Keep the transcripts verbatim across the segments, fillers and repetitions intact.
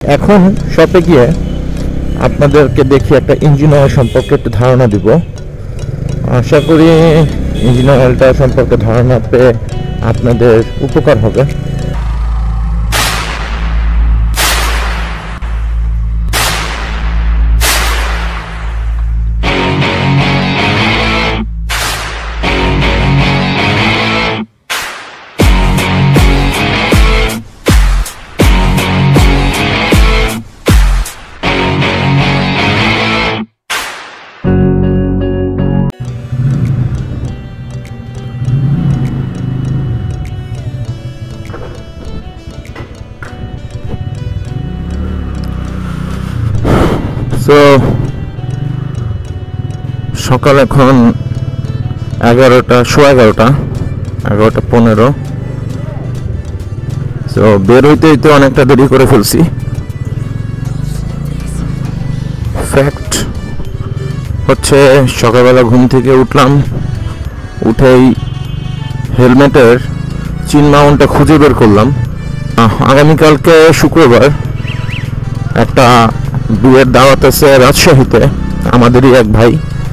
এখন শপে গিয়ে আপনাদেরকে দেখি একটা ইঞ্জিন অয়েল সম্পর্কে একটু ধারণা দিব। আশা করি ইঞ্জিন অয়েলটা সম্পর্কে ধারণা পেয়ে আপনাদের উপকার হবে। তো সকাল এখন এগারোটা সোয়া এগারোটা এগারোটা পনেরো। তো বের হইতে হইতে অনেকটা দেরি করে ফেলছি। ফ্যাক্ট হচ্ছে সকালবেলা ঘুম থেকে উঠলাম, উঠেই হেলমেটের চিন মাউন্টটা খুঁজে বের করলাম। আগামীকালকে শুক্রবার একটা বিয়ের দাওয়াত আছে রাজশাহীতে, আমাদেরই এক ভাই।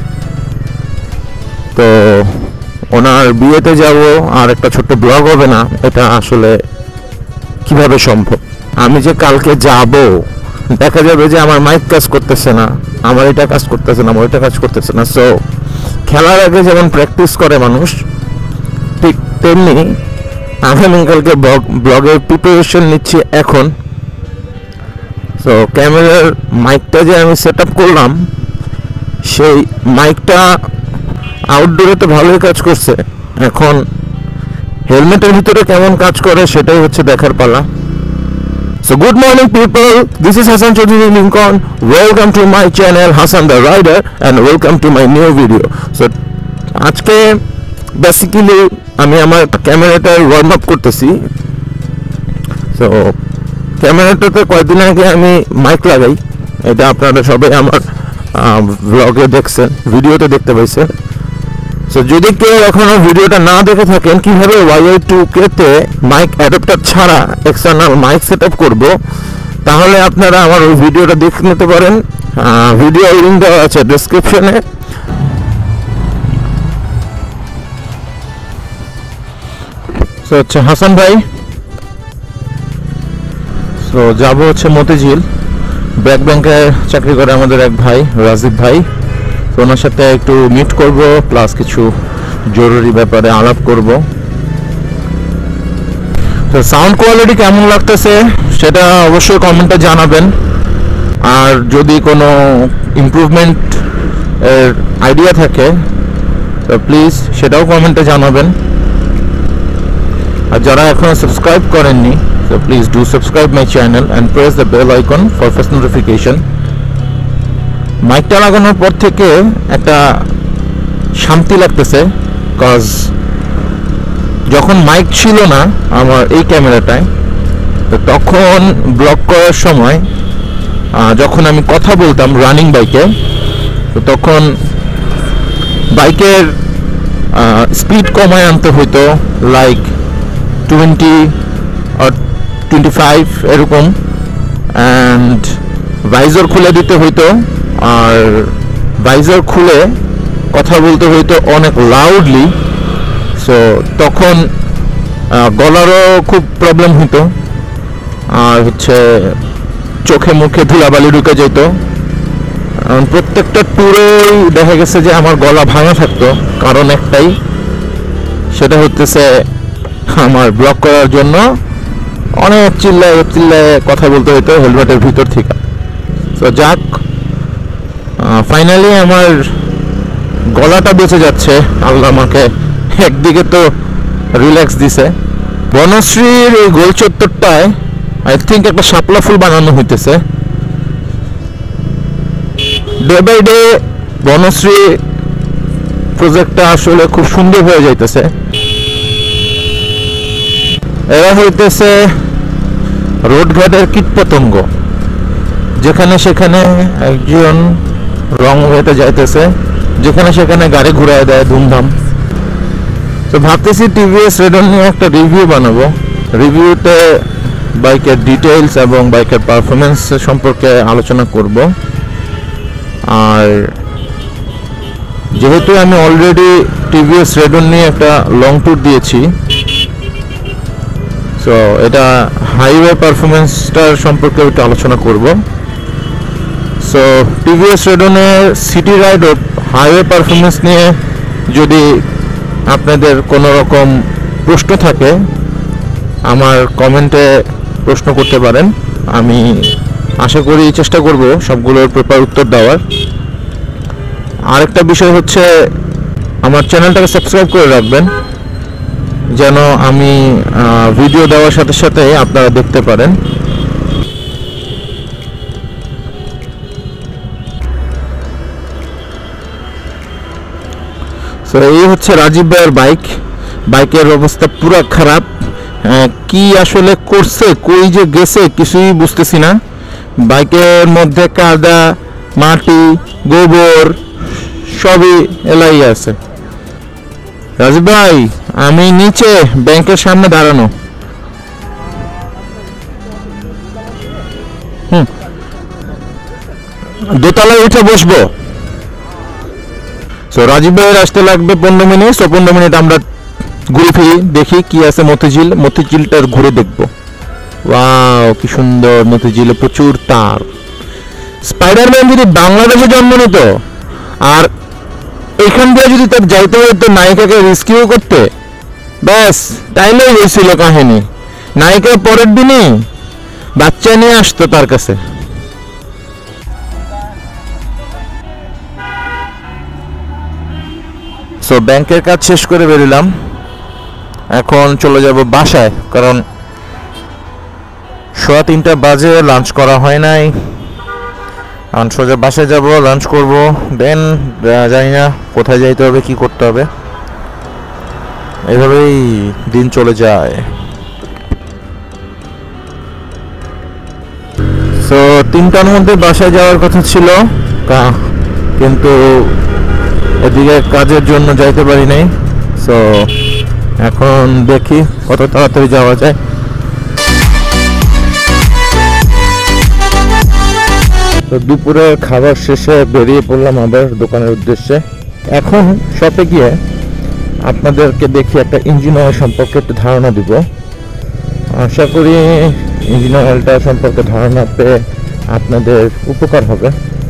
তো ওনার বিয়েতে যাব আর একটা ছোট্ট ব্লগ হবে না, এটা আসলে কিভাবে সম্ভব? আমি যে কালকে যাব, দেখা যাবে যে আমার মাইক কাজ করতেছে না, আমার এটা কাজ করতেছে না, আমার এটা কাজ করতেছে না। সো খেলার আগে যেমন প্র্যাকটিস করে মানুষ, ঠিক তেমনি আগামীকালকে ব্লগের প্রিপারেশন নিচ্ছি এখন। তো ক্যামেরার মাইকটা যে আমি সেট আপ করলাম, সেই মাইকটা আউটডোরে তো ভালোই কাজ করছে, এখন হেলমেটের ভিতরে কেমন কাজ করে সেটাই হচ্ছে দেখার পালা। So good morning people, this is Hassan Chaudhary Lincoln. Welcome to my channel Hassan the Rider and welcome to my new video. So আজকে বেসিক্যালি আমি আমার ক্যামেরাটা ওয়ার্ম আপ করতেছি। সো ক্যামেরাটাতে কয়েকদিন আগে আমি মাইক লাগাই, এটা আপনারা সবাই আমার ব্লগে দেখছেন, ভিডিওতে দেখতে পাইছেন। সো যদি কেউ এখনো ভিডিওটা না দেখে থাকেন কিভাবে ওয়াই ওয়াই টু কে তে মাইক অ্যাডাপ্টার ছাড়া এক্সটার্নাল মাইক সেট আপ করবো, তাহলে আপনারা আমার ওই ভিডিওটা দেখে নিতে পারেন। ভিডিও লিঙ্ক দেওয়া আছে ডেসক্রিপশনে। সো হচ্ছে হাসান ভাই, তো যাবো হচ্ছে মতিঝিল, ব্র্যাক ব্যাংকে চাকরি করে আমাদের এক ভাই রাজীব ভাই। তো ওনার সাথে একটু মিট করব, প্লাস কিছু জরুরি ব্যাপারে আলাপ করব। তো সাউন্ড কোয়ালিটি কেমন লাগতেছে সেটা অবশ্যই কমেন্টে জানাবেন, আর যদি কোনো ইমপ্রুভমেন্ট এর আইডিয়া থাকে তো প্লিজ সেটাও কমেন্টে জানাবেন। আর যারা এখনো সাবস্ক্রাইব করেননি, so please do subscribe my channel and press the bell icon for first notification. মাইকটা লাগানোর পর থেকে একটা শান্তি লাগতেছে, কজ যখন মাইক ছিল না আমার এই ক্যামেরাটায়, তো তখন ব্লগ করার সময় যখন আমি কথা বলতাম রানিং বাইকে, তো তখন বাইকের স্পিড কমায় আনতে হইতো, লাইক টোয়েন্টি আর টোয়েন্টি ফাইভ এরকম, অ্যান্ড ভাইজার খুলে দিতে হইতো, আর ভাইজার খুলে কথা বলতে হইতো অনেক লাউডলি। সো তখন গলারও খুব প্রবলেম হইতো, আর হচ্ছে চোখে মুখে ধুলাবালি ঢুকে যেত। প্রত্যেকটা ট্যুরেই দেখা গেছে যে আমার গলা ভাঙা থাকতো, কারণ একটাই, সেটা হচ্ছে আমার ব্লগ করার জন্য অনেক চিল্লায় চিল্লায় কথা বলতে হইতো হেলমেটের ভিতর থেকে। তো যাক, ফাইনালি আমার গলাটা বেঁচে যাচ্ছে, আল্লাহ আমাকে একদিকে তো রিল্যাক্স দিছে। বনশ্রীর এই গোল চত্বরটায় আই থিঙ্ক একটা শাপলা ফুল বানানো হইতেছে। ডে বাই ডে বনশ্রী প্রজেক্টটা আসলে খুব সুন্দর হয়ে যাইতেছে। এরা হইতেছে রোডঘাটের কীটপতঙ্গ, যেখানে সেখানে একজন রং হইতে যাইতেছে, যেখানে সেখানে গাড়ি ঘুরায় দেয় ধুমধাম। তো ভাবতেছি টিভিএস রেডন নিয়ে একটা রিভিউ বানাবো। রিভিউতে বাইকের ডিটেইলস এবং বাইকের পারফরমেন্স সম্পর্কে আলোচনা করব। আর যেহেতু আমি অলরেডি টিভিএস রেডন নিয়ে একটা লং ট্যুর দিয়েছি, সো এটা হাইওয়ে পারফরমেন্সটার সম্পর্কে একটু আলোচনা করব। সো টিভিএস রেডনের সিটি রাইড ও হাইওয়ে পারফরমেন্স নিয়ে যদি আপনাদের কোনো রকম প্রশ্ন থাকে আমার কমেন্টে প্রশ্ন করতে পারেন। আমি আশা করি চেষ্টা করব সবগুলোর প্রপার উত্তর দেওয়ার। আরেকটা বিষয় হচ্ছে আমার চ্যানেলটাকে সাবস্ক্রাইব করে রাখবেন যেন আমি ভিডিও দেওয়ার সাথে সাথে আপনারা দেখতে পারেন। তো এই হচ্ছে রাজীব ভাইয়ের বাইক। বাইকের অবস্থা পুরো খারাপ, কি আসলে করছে কই যে গেছে কিছুই বুঝতেছি না। বাইকের মধ্যে কাদা, মাটি, গোবর সবই এলাই আছে। রাজীব ভাই, আমি নিচে ব্যাংকের সামনে দাঁড়ানো। হুম, দোতলায় উঠে বসবো। সো রাজীব ভাইয়ের আসতে লাগবে পনেরো মিনিট। সো পনেরো মিনিট আমরা ঘুরে ফিরি, দেখি কি আছে মতিঝিল। মতিঝিলটা ঘুরে দেখবো। ওয়াও, কি সুন্দর মতিঝিলে প্রচুর তার। স্পাইডারম্যান যদি বাংলাদেশে জন্ম নিত আর এখান দিয়ে যদি তার যাইতে হতো নায়িকাকে রেস্কিউ করতে, ব্যাস তাইলেই হয়েছিল কাহিনী। নায়িকা পরের দিনই বাচ্চা নিয়ে আসতো তার কাছে। সো ব্যাংকের কাজ শেষ করে বেরোলাম, এখন চলে যাব বাসায়, কারণ সোয়া তিনটা বাজে, লাঞ্চ করা হয় নাই। এখন সোজা বাসায় যাব, লাঞ্চ করব, দেন জানি না কোথায় যাইতে হবে, কি করতে হবে, এভাবেই দিন চলে যায়। সো তিনটার মধ্যে বাসায় যাওয়ার কথা ছিল, কিন্তু এদিকে কাজের জন্য যাইতে পারি নাই। সো এখন দেখি কত তাড়াতাড়ি যাওয়া যায়। তো দুপুরে খাবার শেষে বেরিয়ে পড়লাম আবার দোকানের উদ্দেশ্যে। এখন শপে গিয়ে আপনাদেরকে দেখি একটা ইঞ্জিন অয়েল সম্পর্কে একটু ধারণা দিব। আশা করি ইঞ্জিন অয়েলটা সম্পর্কে ধারণা পেয়ে আপনাদের উপকার হবে।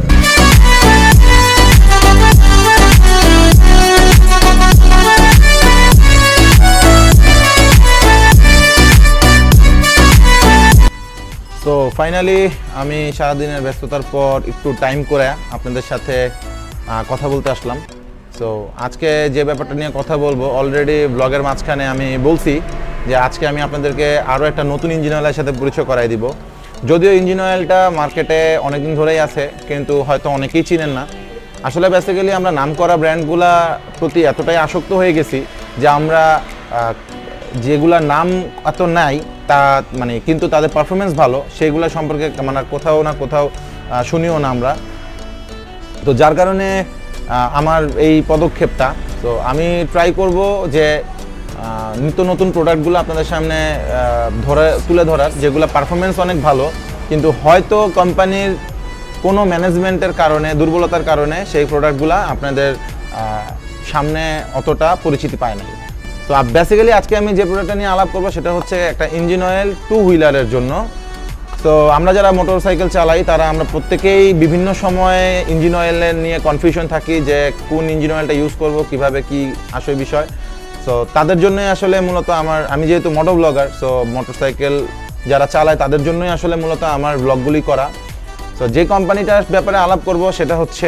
তো ফাইনালি আমি সারাদিনের ব্যস্ততার পর একটু টাইম করে আপনাদের সাথে কথা বলতে আসলাম। সো আজকে যে ব্যাপারটা নিয়ে কথা বলবো, অলরেডি ব্লগের মাঝখানে আমি বলছি যে আজকে আমি আপনাদেরকে আরও একটা নতুন ইঞ্জিন অয়েলের সাথে পরিচয় করাই দিব। যদিও ইঞ্জিন অয়েলটা মার্কেটে অনেকদিন ধরেই আছে, কিন্তু হয়তো অনেকেই চিনেন না। আসলে বেসিক্যালি আমরা নাম করা ব্র্যান্ডগুলা প্রতি এতটাই আসক্ত হয়ে গেছি যে আমরা যেগুলার নাম এত নাই তা মানে কিন্তু তাদের পারফরমেন্স ভালো, সেইগুলো সম্পর্কে মানে কোথাও না কোথাও শুনিও না আমরা। তো যার কারণে আমার এই পদক্ষেপটা, তো আমি ট্রাই করব যে নিত্য নতুন প্রোডাক্টগুলো আপনাদের সামনে ধরে তুলে ধরার, যেগুলো পারফরমেন্স অনেক ভালো কিন্তু হয়তো কোম্পানির কোনো ম্যানেজমেন্টের কারণে, দুর্বলতার কারণে সেই প্রোডাক্টগুলো আপনাদের সামনে অতটা পরিচিতি পায় না। তো বেসিক্যালি আজকে আমি যে প্রোডাক্টটা নিয়ে আলাপ করবো সেটা হচ্ছে একটা ইঞ্জিন অয়েল টু হুইলারের জন্য। তো আমরা যারা মোটর সাইকেল চালাই তারা আমরা প্রত্যেকেই বিভিন্ন সময়ে ইঞ্জিন অয়েলের নিয়ে কনফিউশন থাকি যে কোন ইঞ্জিন অয়েলটা ইউজ করব, কিভাবে কি আসল বিষয়। সো তাদের জন্যই আসলে মূলত আমার, আমি যেহেতু moto blogger, so motorcycle যারা চালায় তাদের জন্যই আসলে মূলত আমার ব্লগগুলি করা। সো যে কোম্পানিটার ব্যাপারে আলাপ করব সেটা হচ্ছে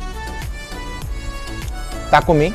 তাকুমি।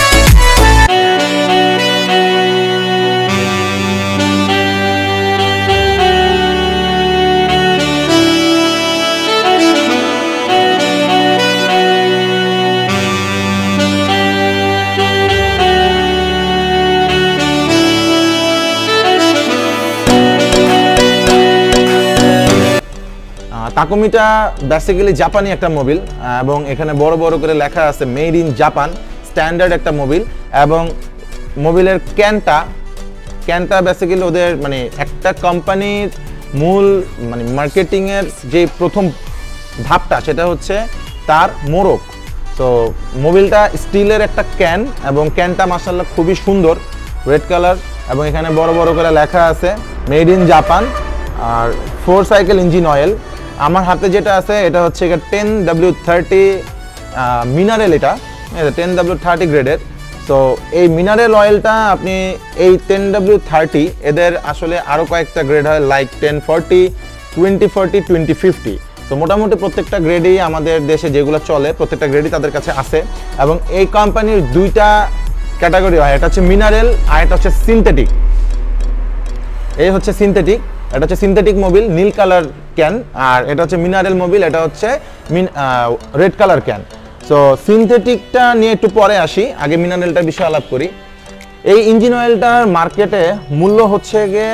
তাকুমিটা বেসিক্যালি জাপানি একটা মোবিল এবং এখানে বড় বড় করে লেখা আছে মেড ইন জাপান, স্ট্যান্ডার্ড একটা মোবিল। এবং মোবিলের ক্যানটা ক্যানটা বেসিক্যালি ওদের মানে একটা কোম্পানির মূল মানে মার্কেটিংয়ের যে প্রথম ধাপটা সেটা হচ্ছে তার মোড়ক। তো মোবিলটা স্টিলের একটা ক্যান এবং ক্যানটা মাশাআল্লাহ খুবই সুন্দর রেড কালার এবং এখানে বড় বড় করে লেখা আছে মেড ইন জাপান আর ফোর সাইকেল ইঞ্জিন অয়েল। আমার হাতে যেটা আছে এটা হচ্ছে টেন ডাব্লিউ থার্টি মিনারেল, এটা টেন ডাব্লিউ থার্টি গ্রেডের। তো এই মিনারেল অয়েলটা আপনি এই টেন ডাব্লিউ থার্টি এদের আসলে আরও কয়েকটা গ্রেড হয় like ten forty, twenty forty, twenty fifty. তো মোটামুটি প্রত্যেকটা গ্রেডই আমাদের দেশে যেগুলো চলে প্রত্যেকটা গ্রেডই তাদের কাছে আছে এবং এই কোম্পানির দুইটা ক্যাটাগরি হয়, এটা হচ্ছে মিনারেল আর এটা হচ্ছে সিনথেটিক। এই হচ্ছে সিনথেটিক, এটা হচ্ছে সিনথেটিক মোবিল নীল কালার ক্যান, আর এটা হচ্ছে মিনারেল মোবিল, এটা হচ্ছে রেড কালার ক্যান। সো সিনথেটিকটা নিয়ে একটু পরে আসি, আগে মিনারেলটার বিষয়ে আলাপ করি। এই ইঞ্জিন অয়েলটার মার্কেটে মূল্য হচ্ছে গিয়ে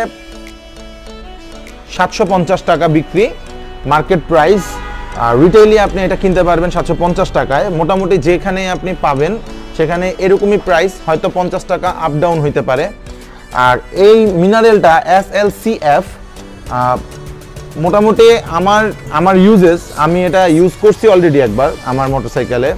সাতশো পঞ্চাশ টাকা বিক্রি মার্কেট প্রাইস, আর রিটেইলি আপনি এটা কিনতে পারবেন সাতশো পঞ্চাশ টাকায়। মোটামুটি যেখানে আপনি পাবেন সেখানে এরকমই প্রাইস, হয়তো পঞ্চাশ টাকা আপ ডাউন হইতে পারে। আর এই মিনারেলটা এস এল সি এফ মোটামুটি আমার আমার ইউজেস আমি এটা ইউজ করছি অলরেডি একবার আমার মোটরসাইকেলে।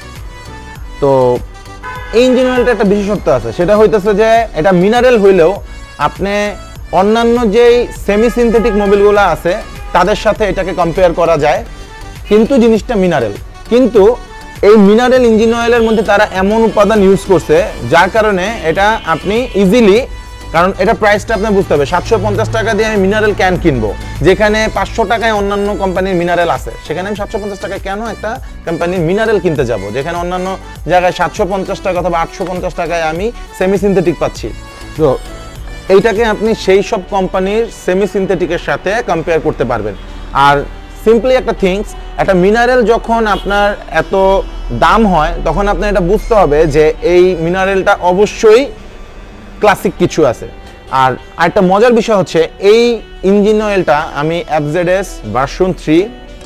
তো এই ইঞ্জিন অয়েলটা একটা বিশেষত্ব আছে, সেটা হইতেছে যে এটা মিনারেল হইলেও আপনি অন্যান্য যেই সেমি সিনথেটিক মোবিলগুলো আছে তাদের সাথে এটাকে কম্পেয়ার করা যায়, কিন্তু জিনিসটা মিনারেল। কিন্তু এই মিনারেল ইঞ্জিন অয়েলের মধ্যে তারা এমন উপাদান ইউজ করছে যার কারণে এটা আপনি ইজিলি, কারণ এটা প্রাইসটা আপনি বুঝতে হবে, সাতশো পঞ্চাশ টাকা দিয়ে আমি মিনারেল ক্যান কিনবো যেখানে পাঁচশো টাকায় অন্যান্য কোম্পানির মিনারেল আছে, সেখানে আমি সাতশো পঞ্চাশ টাকায় কেন একটা কোম্পানির মিনারেল কিনতে যাব যেখানে অন্যান্য জায়গায় সাতশো পঞ্চাশ টাকা অথবা আটশো পঞ্চাশ টাকায় আমি সেমি সিনথেটিক পাচ্ছি। তো এইটাকে আপনি সেই সব কোম্পানির সেমি সিনথেটিকের সাথে কম্পেয়ার করতে পারবেন। আর সিম্পলি একটা থিংস, একটা মিনারেল যখন আপনার এত দাম হয় তখন আপনার এটা বুঝতে হবে যে এই মিনারেলটা অবশ্যই ক্লাসিক কিছু আছে। আর একটা মজার বিষয় হচ্ছে এই ইঞ্জিন অয়েলটা আমি FZS version three,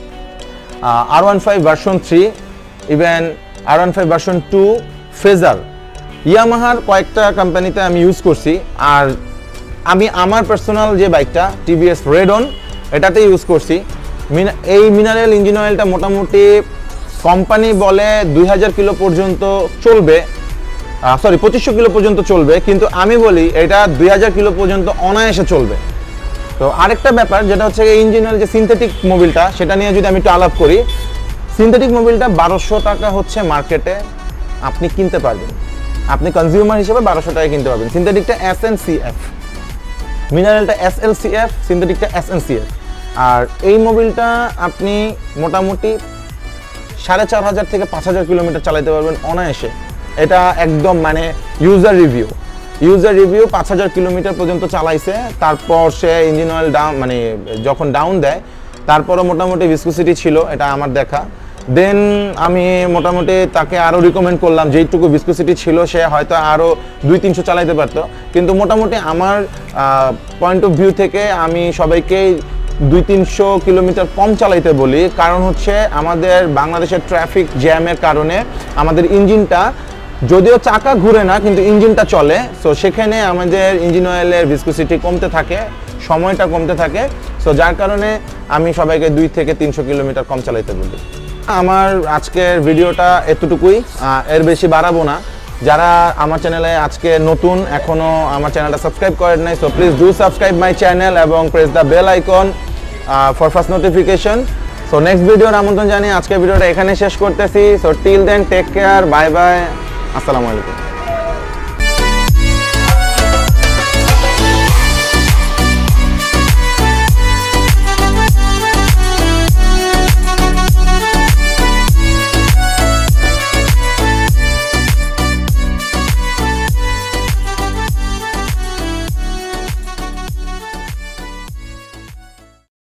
R one five version three, even R one five version two, Fazer, ইয়ামাহার কয়েকটা কোম্পানিতে আমি ইউজ করছি। আর আমি আমার পার্সোনাল যে বাইকটা টিভিএস রেডন এটাতে ইউজ করছি। এই মিনারেল ইঞ্জিন অয়েলটা মোটামুটি কোম্পানি বলে দুই হাজার কিলো পর্যন্ত চলবে, সরি পঁচিশশো কিলো পর্যন্ত চলবে, কিন্তু আমি বলি এটা দুই হাজার কিলো পর্যন্ত অনায়াসে চলবে। তো আরেকটা ব্যাপার যেটা হচ্ছে এই ইঞ্জিন অয়েল যে সিনথেটিক মোবিলটা সেটা নিয়ে যদি আমি একটু আলাপ করি, সিনথেটিক মোবিলটা বারোশো টাকা হচ্ছে মার্কেটে আপনি কিনতে পারবেন, আপনি কনজিউমার হিসেবে বারোশো টাকায় কিনতে পারবেন। সিনথেটিকটা এস এন সি এফ, মিনারেলটা এস এল সি এফ, সিনথেটিকটা এস এন সি এফ। আর এই মোবিলটা আপনি মোটামুটি সাড়ে চার হাজার থেকে পাঁচ হাজার কিলোমিটার চালাতে পারবেন অনায়াসে। এটা একদম মানে ইউজার রিভিউ ইউজার রিভিউ পাঁচ হাজার কিলোমিটার পর্যন্ত চালাইছে, তারপর সে ইঞ্জিন অয়েল ডাউন মানে যখন ডাউন দেয় তারপরও মোটামুটি ভিসকোসিটি ছিল, এটা আমার দেখা। দেন আমি মোটামুটি তাকে আরও রিকমেন্ড করলাম, যেইটুকু ভিসকোসিটি ছিল সে হয়তো আরও দুই তিনশো চালাইতে পারতো, কিন্তু মোটামুটি আমার পয়েন্ট অফ ভিউ থেকে আমি সবাইকেই দুই তিনশো কিলোমিটার কম চালাইতে বলি। কারণ হচ্ছে আমাদের বাংলাদেশের ট্রাফিক জ্যামের কারণে আমাদের ইঞ্জিনটা, যদিও চাকা ঘুরে না কিন্তু ইঞ্জিনটা চলে, সো সেখানে আমাদের ইঞ্জিন অয়েলের ভিসকোসিটি কমতে থাকে, সময়টা কমতে থাকে। সো যার কারণে আমি সবাইকে দুই থেকে তিনশো কিলোমিটার কম চালাইতে বলি। আমার আজকের ভিডিওটা এতটুকুই, এর বেশি বাড়াবো না। যারা আমার চ্যানেলে আজকে নতুন, এখনও আমার চ্যানেলটা সাবস্ক্রাইব করেন নাই, so please do subscribe my channel এবং press the bell icon for first notification. So next ভিডিওর আমন্ত্রণ জানিয়ে আজকের ভিডিওটা এখানে শেষ করতেছি। So till then take care, bye bye, আসসালামু আলাইকুম।